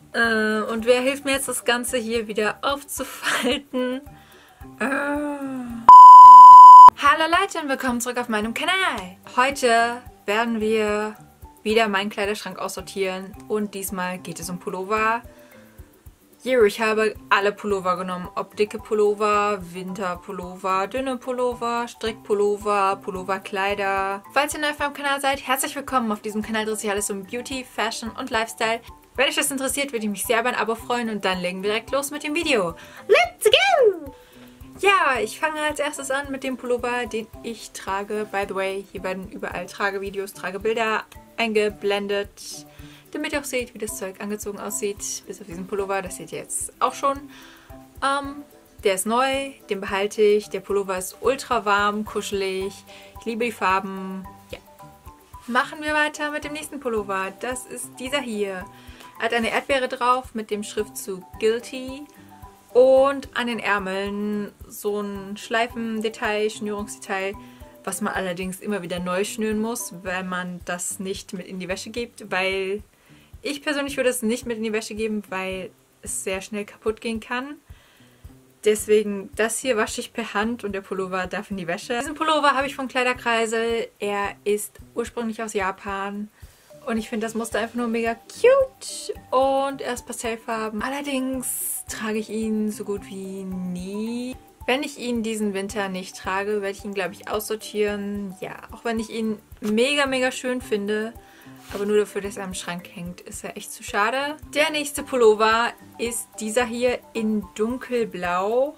Und wer hilft mir jetzt, das Ganze hier wieder aufzufalten? Hallo Leute und willkommen zurück auf meinem Kanal. Heute werden wir wieder meinen Kleiderschrank aussortieren und diesmal geht es um Pullover. Ich habe alle Pullover genommen, ob dicke Pullover, Winterpullover, dünne Pullover, Strickpullover, Pulloverkleider. Falls ihr neu auf meinem Kanal seid, herzlich willkommen. Auf diesem Kanal dreht sich alles um Beauty, Fashion und Lifestyle. Wenn euch das interessiert, würde ich mich sehr über ein Abo freuen und dann legen wir direkt los mit dem Video. Let's go! Ja, ich fange als erstes an mit dem Pullover, den ich trage. By the way, hier werden überall Tragevideos, Tragebilder eingeblendet, damit ihr auch seht, wie das Zeug angezogen aussieht. Bis auf diesen Pullover, das seht ihr jetzt auch schon. Der ist neu, den behalte ich. Der Pullover ist ultra warm, kuschelig. Ich liebe die Farben. Ja. Machen wir weiter mit dem nächsten Pullover. Das ist dieser hier. Er hat eine Erdbeere drauf mit dem Schriftzug Guilty. Und an den Ärmeln so ein Schleifendetail, Schnürungsdetail, was man allerdings immer wieder neu schnüren muss, wenn man das nicht mit in die Wäsche gibt, weil ich persönlich würde es nicht mit in die Wäsche geben, weil es sehr schnell kaputt gehen kann. Deswegen, das hier wasche ich per Hand und der Pullover darf in die Wäsche. Diesen Pullover habe ich von Kleiderkreisel. Er ist ursprünglich aus Japan. Und ich finde das Muster einfach nur mega cute. Und er ist Pastellfarben. Allerdings trage ich ihn so gut wie nie. Wenn ich ihn diesen Winter nicht trage, werde ich ihn, glaube ich, aussortieren. Ja, auch wenn ich ihn mega, mega schön finde. Aber nur dafür, dass er am Schrank hängt, ist er echt zu schade. Der nächste Pullover ist dieser hier in dunkelblau.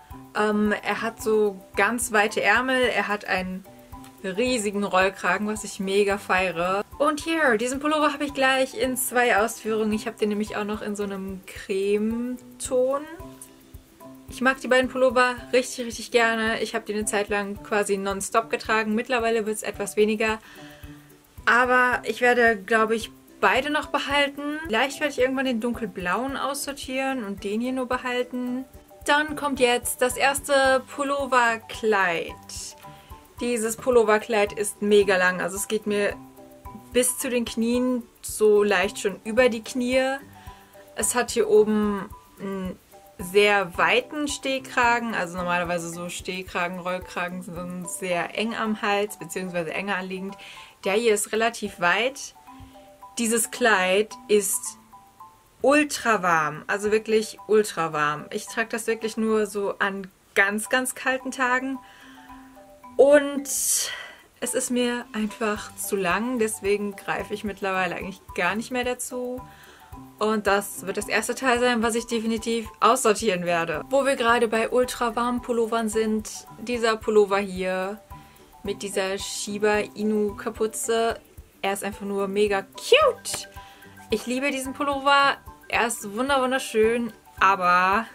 Er hat so ganz weite Ärmel. Er hat einen riesigen Rollkragen, was ich mega feiere. Und hier, diesen Pullover habe ich gleich in 2 Ausführungen. Ich habe den nämlich auch noch in so einem Cremeton. Ich mag die beiden Pullover richtig, richtig gerne. Ich habe die eine Zeit lang quasi nonstop getragen. Mittlerweile wird es etwas weniger. Aber ich werde, glaube ich, beide noch behalten. Vielleicht werde ich irgendwann den dunkelblauen aussortieren und den hier nur behalten. Dann kommt jetzt das erste Pulloverkleid. Dieses Pulloverkleid ist mega lang. Also es geht mir bis zu den Knien, so leicht schon über die Knie. Es hat hier oben einen sehr weiten Stehkragen. Also normalerweise so Stehkragen, Rollkragen sind sehr eng am Hals, beziehungsweise enger anliegend. Der hier ist relativ weit. Dieses Kleid ist ultra warm. Also wirklich ultra warm. Ich trage das wirklich nur so an ganz, ganz kalten Tagen. Und es ist mir einfach zu lang, deswegen greife ich mittlerweile eigentlich gar nicht mehr dazu. Und das wird das erste Teil sein, was ich definitiv aussortieren werde. Wo wir gerade bei ultra warmen Pullovern sind, dieser Pullover hier mit dieser Shiba Inu Kapuze. Er ist einfach nur mega cute. Ich liebe diesen Pullover. Er ist wunderschön, aber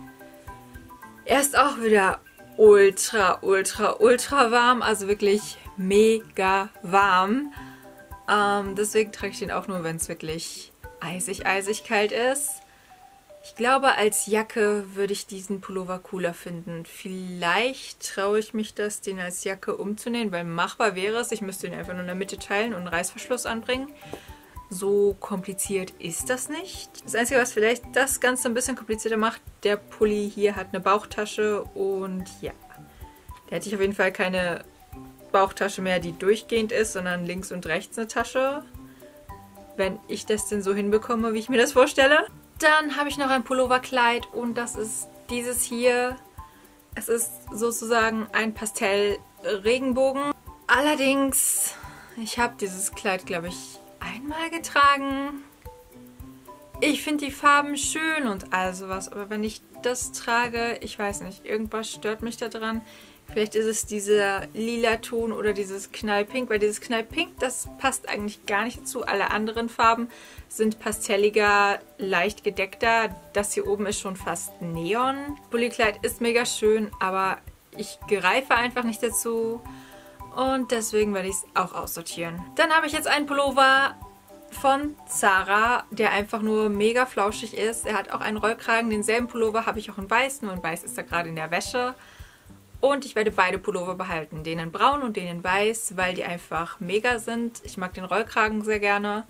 er ist auch wieder ultra warm, also wirklich mega warm. Deswegen trage ich den auch nur, wenn es wirklich eisig kalt ist. Ich glaube, als Jacke würde ich diesen Pullover cooler finden. Vielleicht traue ich mich das, den als Jacke umzunähen, weil machbar wäre es. Ich müsste ihn einfach nur in der Mitte teilen und einen Reißverschluss anbringen. So kompliziert ist das nicht. Das Einzige, was vielleicht das Ganze ein bisschen komplizierter macht, der Pulli hier hat eine Bauchtasche und ja, da hätte ich auf jeden Fall keine Bauchtasche mehr, die durchgehend ist, sondern links und rechts eine Tasche. Wenn ich das denn so hinbekomme, wie ich mir das vorstelle. Dann habe ich noch ein Pulloverkleid und das ist dieses hier. Es ist sozusagen ein Pastell-Regenbogen. Allerdings, ich habe dieses Kleid, glaube ich, einmal getragen. Ich finde die Farben schön und all sowas, aber wenn ich das trage, ich weiß nicht, irgendwas stört mich da dran. Vielleicht ist es dieser lila Ton oder dieses Knallpink, weil dieses Knallpink, das passt eigentlich gar nicht dazu. Alle anderen Farben sind pastelliger, leicht gedeckter. Das hier oben ist schon fast Neon. Bullykleid ist mega schön, aber ich greife einfach nicht dazu. Und deswegen werde ich es auch aussortieren. Dann habe ich jetzt einen Pullover von Zara, der einfach nur mega flauschig ist. Er hat auch einen Rollkragen. Denselben Pullover habe ich auch in weiß, nur in weiß ist er gerade in der Wäsche. Und ich werde beide Pullover behalten. Den in braun und den in weiß, weil die einfach mega sind. Ich mag den Rollkragen sehr gerne.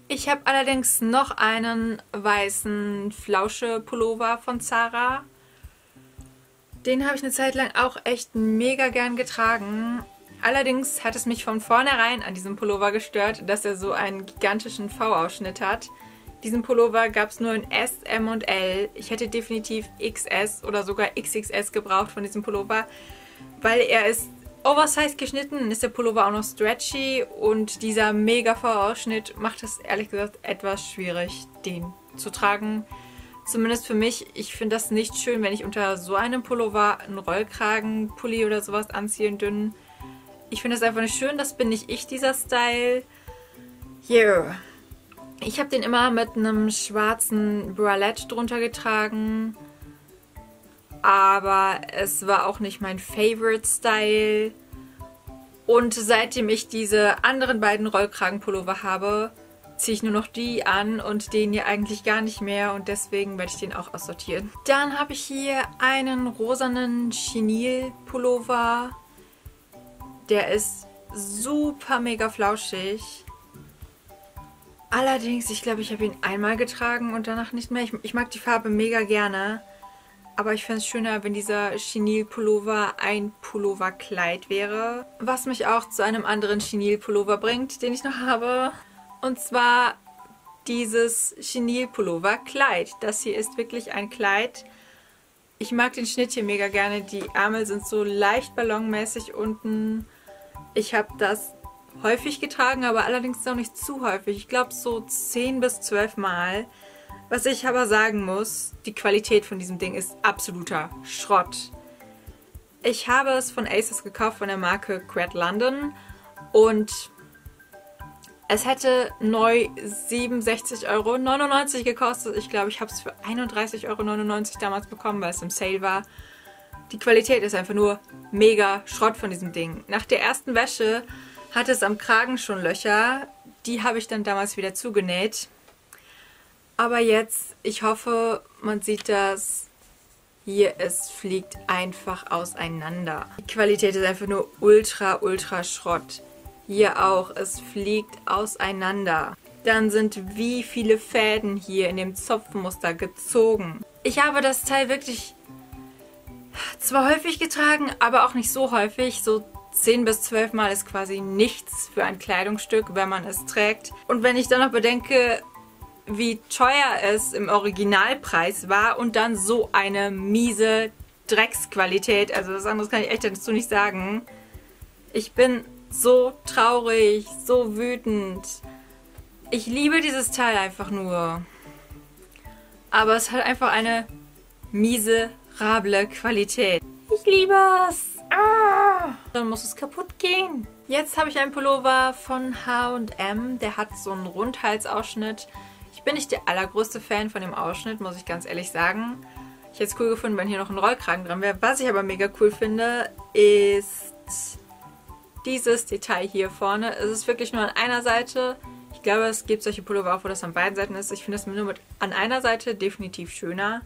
Ich habe allerdings noch einen weißen Flausche-Pullover von Zara. Den habe ich eine Zeit lang auch echt mega gern getragen. Allerdings hat es mich von vornherein an diesem Pullover gestört, dass er so einen gigantischen V-Ausschnitt hat. Diesen Pullover gab es nur in S, M und L. Ich hätte definitiv XS oder sogar XXS gebraucht von diesem Pullover, weil er ist oversized geschnitten, ist der Pullover auch noch stretchy und dieser mega V-Ausschnitt macht es ehrlich gesagt etwas schwierig, den zu tragen. Zumindest für mich. Ich finde das nicht schön, wenn ich unter so einem Pullover einen Rollkragenpulli oder sowas anziehe, einen dünnen. Ich finde das einfach nicht schön, das bin nicht ich, dieser Style. Yeah. Ich habe den immer mit einem schwarzen Bralette drunter getragen. Aber es war auch nicht mein Favorite-Style. Und seitdem ich diese anderen beiden Rollkragenpullover habe, ziehe ich nur noch die an und den hier eigentlich gar nicht mehr. Und deswegen werde ich den auch aussortieren. Dann habe ich hier einen rosanen Chenille-Pullover. Der ist super mega flauschig. Allerdings, ich glaube, ich habe ihn einmal getragen und danach nicht mehr. Ich mag die Farbe mega gerne. Aber ich fände es schöner, wenn dieser Chenille-Pullover ein Pulloverkleid wäre. Was mich auch zu einem anderen Chenille-Pullover bringt, den ich noch habe. Und zwar dieses Chenille-Pullover-Kleid. Das hier ist wirklich ein Kleid. Ich mag den Schnitt hier mega gerne. Die Ärmel sind so leicht ballonmäßig unten. Ich habe das häufig getragen, aber allerdings auch nicht zu häufig. Ich glaube so 10 bis 12 Mal. Was ich aber sagen muss, die Qualität von diesem Ding ist absoluter Schrott. Ich habe es von ASOS gekauft, von der Marke Cred London. Und es hätte neu 67,99 € gekostet. Ich glaube, ich habe es für 31,99 € damals bekommen, weil es im Sale war. Die Qualität ist einfach nur mega Schrott von diesem Ding. Nach der ersten Wäsche hatte es am Kragen schon Löcher. Die habe ich dann damals wieder zugenäht. Aber jetzt, ich hoffe, man sieht das. Hier, es fliegt einfach auseinander. Die Qualität ist einfach nur ultra, ultra Schrott. Hier auch, es fliegt auseinander. Dann sind wie viele Fäden hier in dem Zopfmuster gezogen. Ich habe das Teil wirklich zwar häufig getragen, aber auch nicht so häufig. So 10 bis 12 Mal ist quasi nichts für ein Kleidungsstück, wenn man es trägt. Und wenn ich dann noch bedenke, wie teuer es im Originalpreis war und dann so eine miese Drecksqualität, also das anderes kann ich echt dazu nicht sagen. Ich bin so traurig, so wütend. Ich liebe dieses Teil einfach nur. Aber es hat einfach eine miserable Qualität. Ich liebe es. Ah, dann muss es kaputt gehen. Jetzt habe ich einen Pullover von H&M. Der hat so einen Rundhalsausschnitt. Ich bin nicht der allergrößte Fan von dem Ausschnitt, muss ich ganz ehrlich sagen. Ich hätte es cool gefunden, wenn hier noch ein Rollkragen dran wäre. Was ich aber mega cool finde, ist dieses Detail hier vorne. Es ist wirklich nur an einer Seite. Ich glaube, es gibt solche Pullover auch, wo das an beiden Seiten ist. Ich finde das nur an einer Seite definitiv schöner.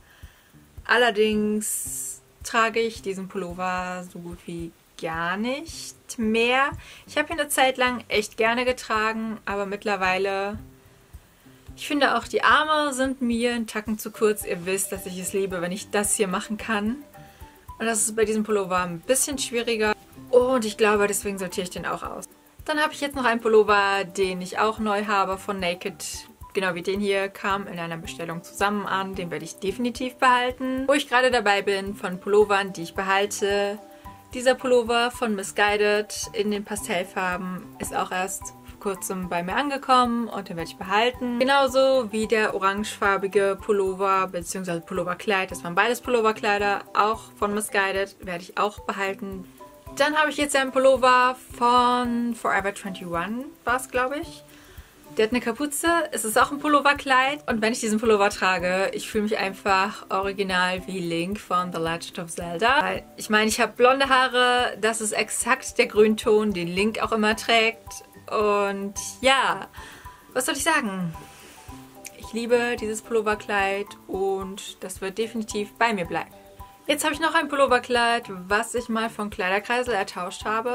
Allerdings trage ich diesen Pullover so gut wie gar nicht mehr. Ich habe ihn eine Zeit lang echt gerne getragen, aber mittlerweile... Ich finde auch, die Arme sind mir einen Tacken zu kurz. Ihr wisst, dass ich es liebe, wenn ich das hier machen kann. Und das ist bei diesem Pullover ein bisschen schwieriger. Und ich glaube, deswegen sortiere ich den auch aus. Dann habe ich jetzt noch einen Pullover, den ich auch neu habe von Naked. Genau wie den hier, kam in einer Bestellung zusammen an. Den werde ich definitiv behalten. Wo ich gerade dabei bin von Pullovern, die ich behalte. Dieser Pullover von Missguided in den Pastellfarben ist auch erst kurzem bei mir angekommen und den werde ich behalten. Genauso wie der orangefarbige Pullover bzw. Pulloverkleid. Das waren beides Pulloverkleider, auch von Missguided, werde ich auch behalten. Dann habe ich jetzt einen Pullover von Forever 21, war es glaube ich. Der hat eine Kapuze, es ist auch ein Pulloverkleid und wenn ich diesen Pullover trage, ich fühle mich einfach original wie Link von The Legend of Zelda. Weil, ich meine, ich habe blonde Haare, das ist exakt der Grünton, den Link auch immer trägt. Und ja, was soll ich sagen? Ich liebe dieses Pulloverkleid und das wird definitiv bei mir bleiben. Jetzt habe ich noch ein Pulloverkleid, was ich mal von Kleiderkreisel ertauscht habe.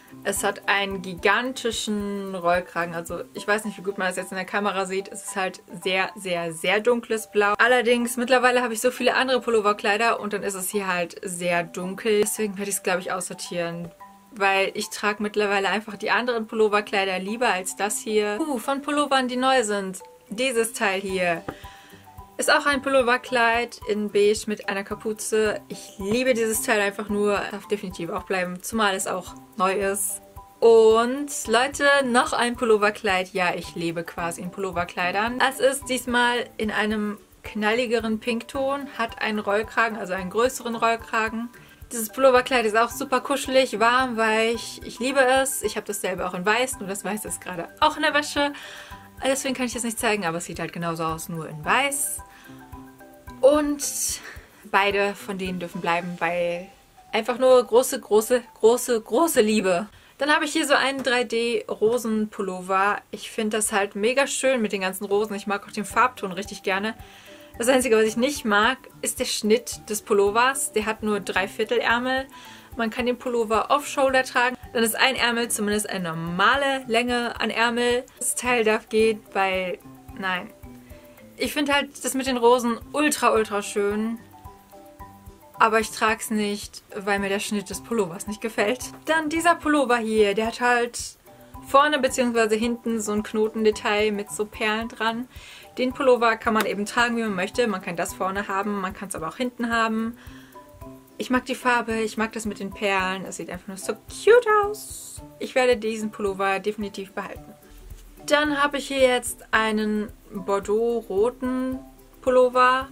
Es hat einen gigantischen Rollkragen. Also ich weiß nicht, wie gut man das jetzt in der Kamera sieht. Es ist halt sehr, sehr, sehr dunkles Blau. Allerdings, mittlerweile habe ich so viele andere Pulloverkleider und dann ist es hier halt sehr dunkel. Deswegen werde ich es, glaube ich, aussortieren. Weil ich trage mittlerweile einfach die anderen Pulloverkleider lieber als das hier. Von Pullovern, die neu sind. Dieses Teil hier. Ist auch ein Pulloverkleid in beige mit einer Kapuze. Ich liebe dieses Teil einfach nur. Darf definitiv auch bleiben, zumal es auch neu ist. Und Leute, noch ein Pulloverkleid. Ja, ich lebe quasi in Pulloverkleidern. Es ist diesmal in einem knalligeren Pinkton, hat einen Rollkragen, also einen größeren Rollkragen. Dieses Pulloverkleid ist auch super kuschelig, warm, weich. Ich liebe es. Ich habe das selber auch in weiß, nur das Weiß ist gerade auch in der Wäsche. Deswegen kann ich das nicht zeigen, aber es sieht halt genauso aus, nur in weiß. Und beide von denen dürfen bleiben, weil einfach nur große, große, große, große Liebe. Dann habe ich hier so einen 3D-Rosen-Pullover. Ich finde das halt mega schön mit den ganzen Rosen. Ich mag auch den Farbton richtig gerne. Das Einzige, was ich nicht mag, ist der Schnitt des Pullovers. Der hat nur 3/4 Ärmel. Man kann den Pullover off-shoulder tragen. Dann ist ein Ärmel zumindest eine normale Länge an Ärmel. Das Teil darf gehen, weil... Nein. Ich finde halt das mit den Rosen ultra, ultra schön. Aber ich trage es nicht, weil mir der Schnitt des Pullovers nicht gefällt. Dann dieser Pullover hier, der hat halt vorne bzw. hinten so ein Knotendetail mit so Perlen dran. Den Pullover kann man eben tragen, wie man möchte. Man kann das vorne haben, man kann es aber auch hinten haben. Ich mag die Farbe, ich mag das mit den Perlen. Es sieht einfach nur so cute aus. Ich werde diesen Pullover definitiv behalten. Dann habe ich hier jetzt einen Bordeaux-roten Pullover.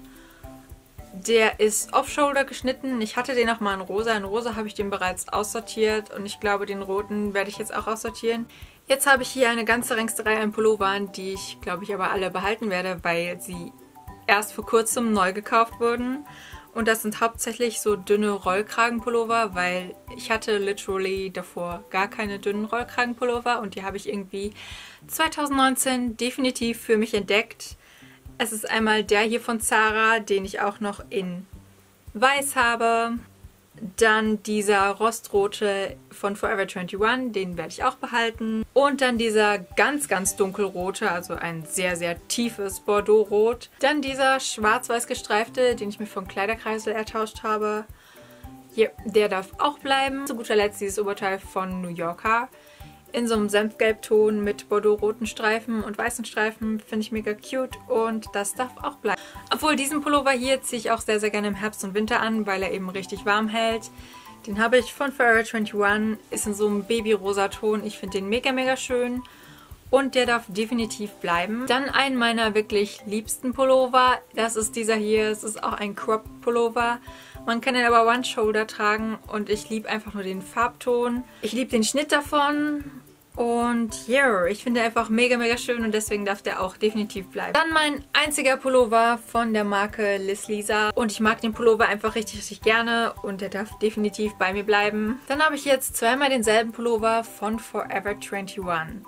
Der ist off-shoulder geschnitten. Ich hatte den auch mal in rosa. In rosa habe ich den bereits aussortiert. Und ich glaube, den roten werde ich jetzt auch aussortieren. Jetzt habe ich hier eine ganze Reihe an Pullovern, die ich, glaube ich, aber alle behalten werde, weil sie erst vor kurzem neu gekauft wurden. Und das sind hauptsächlich so dünne Rollkragenpullover, weil ich hatte literally davor gar keine dünnen Rollkragenpullover und die habe ich irgendwie 2019 definitiv für mich entdeckt. Es ist einmal der hier von Zara, den ich auch noch in weiß habe. Dann dieser rostrote von Forever 21, den werde ich auch behalten. Und dann dieser ganz, ganz dunkelrote, also ein sehr, sehr tiefes Bordeaux-Rot. Dann dieser schwarz-weiß gestreifte, den ich mir von Kleiderkreisel ertauscht habe. Hier, der darf auch bleiben. Zu guter Letzt dieses Oberteil von New Yorker. In so einem Senfgelbton mit Bordeaux-roten Streifen und weißen Streifen. Finde ich mega cute und das darf auch bleiben. Obwohl diesen Pullover hier ziehe ich auch sehr, sehr gerne im Herbst und Winter an, weil er eben richtig warm hält. Den habe ich von Forever 21, ist in so einem Baby-Rosa-Ton. Ich finde den mega, mega schön und der darf definitiv bleiben. Dann einen meiner wirklich liebsten Pullover, das ist dieser hier. Es ist auch ein Crop-Pullover. Man kann ihn aber One-Shoulder tragen und ich liebe einfach nur den Farbton. Ich liebe den Schnitt davon und yeah, ich finde einfach mega, mega schön und deswegen darf der auch definitiv bleiben. Dann mein einziger Pullover von der Marke Liz Lisa und ich mag den Pullover einfach richtig, richtig gerne und der darf definitiv bei mir bleiben. Dann habe ich jetzt zweimal denselben Pullover von Forever 21.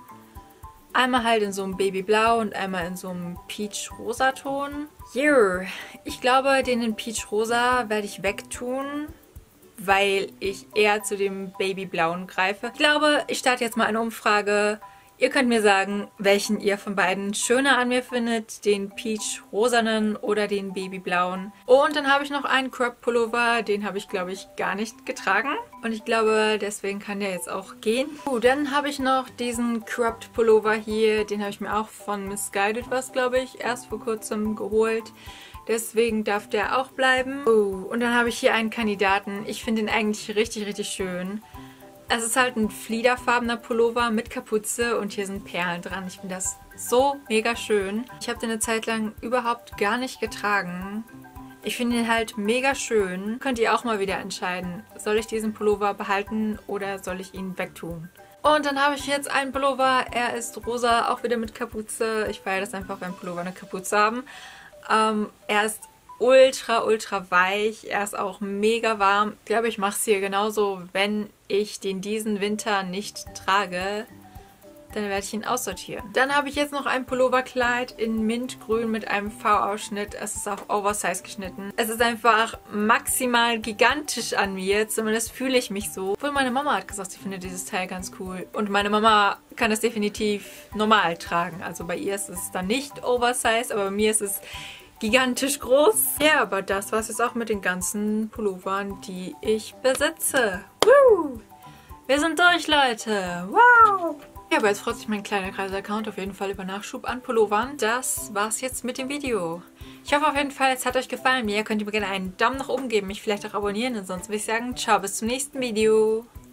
Einmal halt in so einem Babyblau und einmal in so einem Peach-Rosa-Ton. Yeah. Ich glaube, den in Peach-Rosa werde ich wegtun, weil ich eher zu dem Babyblauen greife. Ich glaube, ich starte jetzt mal eine Umfrage. Ihr könnt mir sagen, welchen ihr von beiden schöner an mir findet. Den Peach-Rosanen oder den Babyblauen. Und dann habe ich noch einen Crop-Pullover. Den habe ich, glaube ich, gar nicht getragen. Und ich glaube, deswegen kann der jetzt auch gehen. Dann habe ich noch diesen Cropped Pullover hier. Den habe ich mir auch von Missguided was, glaube ich, erst vor kurzem geholt. Deswegen darf der auch bleiben. Und dann habe ich hier einen Kandidaten. Ich finde ihn eigentlich richtig, richtig schön. Es ist halt ein fliederfarbener Pullover mit Kapuze und hier sind Perlen dran. Ich finde das so mega schön. Ich habe den eine Zeit lang überhaupt gar nicht getragen. Ich finde ihn halt mega schön. Könnt ihr auch mal wieder entscheiden, soll ich diesen Pullover behalten oder soll ich ihn wegtun? Und dann habe ich jetzt einen Pullover. Er ist rosa, auch wieder mit Kapuze. Ich feiere das einfach, wenn Pullover eine Kapuze haben. Er ist ultra, ultra weich. Er ist auch mega warm. Ich glaube, ich mache es hier genauso, wenn ich den diesen Winter nicht trage, dann werde ich ihn aussortieren. Dann habe ich jetzt noch ein Pulloverkleid in Mintgrün mit einem V-Ausschnitt. Es ist auf Oversize geschnitten. Es ist einfach maximal gigantisch an mir. Zumindest fühle ich mich so. Obwohl meine Mama hat gesagt, sie findet dieses Teil ganz cool. Und meine Mama kann es definitiv normal tragen. Also bei ihr ist es dann nicht Oversize, aber bei mir ist es gigantisch groß. Ja, aber das war es jetzt auch mit den ganzen Pullovern, die ich besitze. Woo! Wir sind durch, Leute. Wow! Ja, aber jetzt freut sich mein kleiner Kreis-Account auf jeden Fall über Nachschub an Pullovern. Das war's jetzt mit dem Video. Ich hoffe auf jeden Fall, es hat euch gefallen. Mir könnt ihr mir gerne einen Daumen nach oben geben, mich vielleicht auch abonnieren. Und sonst würde ich sagen, ciao, bis zum nächsten Video.